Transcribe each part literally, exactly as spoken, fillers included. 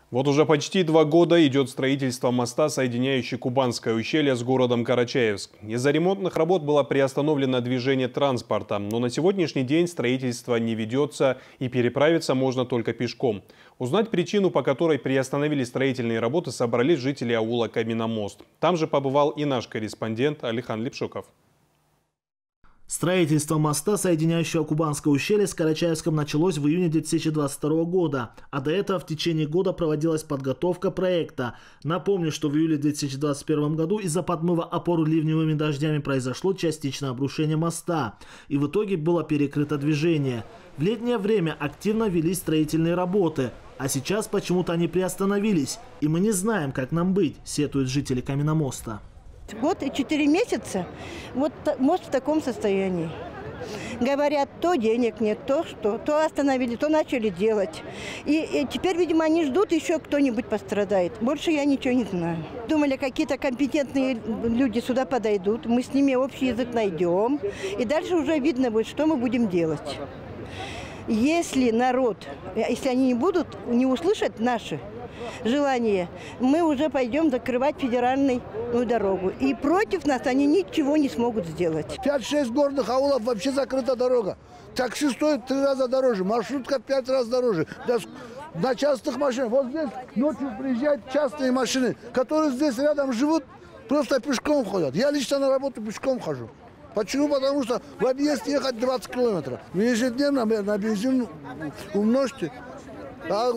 Вот уже почти два года идет строительство моста, соединяющий Кубанское ущелье с городом Карачаевск. Из-за ремонтных работ было приостановлено движение транспорта, но на сегодняшний день строительство не ведется и переправиться можно только пешком. Узнать причину, по которой приостановили строительные работы, собрались жители аула Каменомост. Там же побывал и наш корреспондент Алихан Лепшуков. Строительство моста, соединяющего Кубанское ущелье с Карачаевском, началось в июне две тысячи двадцать второго года, а до этого в течение года проводилась подготовка проекта. Напомню, что в июле две тысячи двадцать первом году из-за подмыва опор ливневыми дождями произошло частичное обрушение моста, и в итоге было перекрыто движение. В летнее время активно велись строительные работы, а сейчас почему-то они приостановились, и мы не знаем, как нам быть, сетуют жители Каменомоста. Год и четыре месяца, вот мост в таком состоянии. Говорят, то денег нет, то что, то остановили, то начали делать. И, и теперь, видимо, они ждут, еще кто-нибудь пострадает. Больше я ничего не знаю. Думали, какие-то компетентные люди сюда подойдут, мы с ними общий язык найдем. И дальше уже видно будет, что мы будем делать. Если народ, если они не будут, не услышат наши желание, мы уже пойдем закрывать федеральную дорогу. И против нас они ничего не смогут сделать. пять-шесть горных аулов вообще закрыта дорога. Такси стоит три раза дороже, маршрутка пять раз дороже. На частных машинах. Вот здесь ночью приезжают частные машины, которые здесь рядом живут, просто пешком ходят. Я лично на работу пешком хожу. Почему? Потому что в объезд ехать двадцать километров. Ежедневно на бензин умножьте. А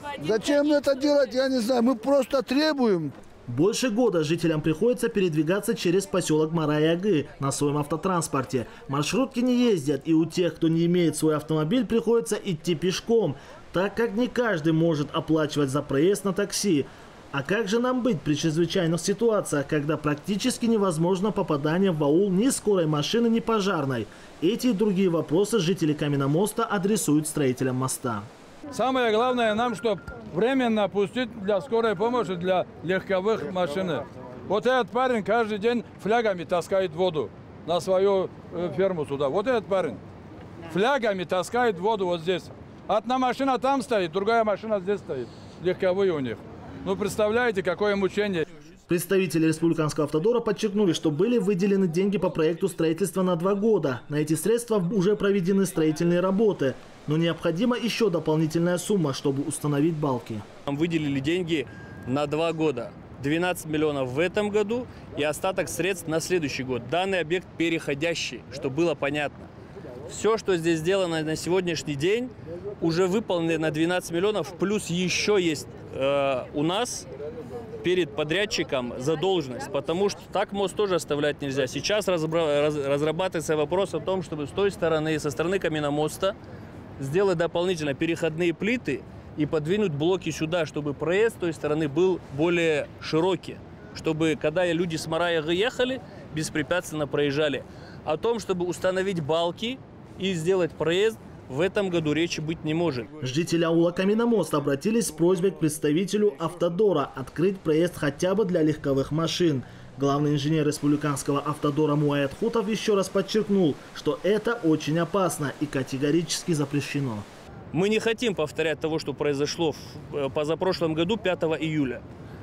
зачем это делать, я не знаю. Мы просто требуем. Больше года жителям приходится передвигаться через поселок Марай-Агы на своем автотранспорте. Маршрутки не ездят, и у тех, кто не имеет свой автомобиль, приходится идти пешком, так как не каждый может оплачивать за проезд на такси. А как же нам быть при чрезвычайных ситуациях, когда практически невозможно попадание в аул ни скорой машины, ни пожарной? Эти и другие вопросы жители Каменомоста адресуют строителям моста. Самое главное нам, чтобы временно пустить для скорой помощи, для легковых машин. Вот этот парень каждый день флягами таскает воду на свою ферму сюда. Вот этот парень флягами таскает воду вот здесь. Одна машина там стоит, другая машина здесь стоит. Легковые у них. Ну, представляете, какое мучение. Представители Республиканского автодора подчеркнули, что были выделены деньги по проекту строительства на два года. На эти средства уже проведены строительные работы. Но необходима еще дополнительная сумма, чтобы установить балки. Нам выделили деньги на два года. двенадцать миллионов в этом году и остаток средств на следующий год. Данный объект переходящий, чтобы было понятно. Все, что здесь сделано на сегодняшний день, уже выполнено на двенадцать миллионов. Плюс еще есть э, у нас перед подрядчиком задолженность, потому что так мост тоже оставлять нельзя. Сейчас разрабатывается вопрос о том, чтобы с той стороны, со стороны Каменомоста, сделать дополнительно переходные плиты и подвинуть блоки сюда, чтобы проезд с той стороны был более широкий, чтобы когда люди с Марая-Агы ехали, беспрепятственно проезжали. О том, чтобы установить балки и сделать проезд, в этом году речи быть не может. Жители аула Каменомост обратились с просьбой к представителю автодора открыть проезд хотя бы для легковых машин. Главный инженер республиканского автодора Муаят Хутов еще раз подчеркнул, что это очень опасно и категорически запрещено. Мы не хотим повторять того, что произошло в позапрошлом году, пятого июля.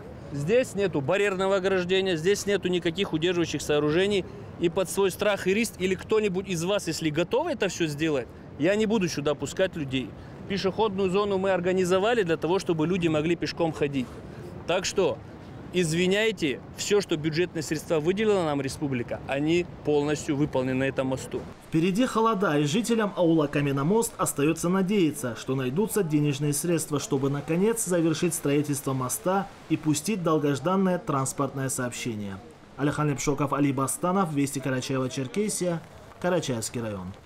Здесь нету барьерного ограждения, здесь нету никаких удерживающих сооружений. И под свой страх и риск, или кто-нибудь из вас, если готовы это все сделать, я не буду сюда пускать людей. Пешеходную зону мы организовали для того, чтобы люди могли пешком ходить. Так что, извиняйте, все, что бюджетные средства выделила нам республика, они полностью выполнены на этом мосту. Впереди холода, и жителям аула Каменомост остается надеяться, что найдутся денежные средства, чтобы наконец завершить строительство моста и пустить долгожданное транспортное сообщение. Алихан Лепшуков, Али Бастанов, Вести Карачаева-Черкесия, Карачаевский район.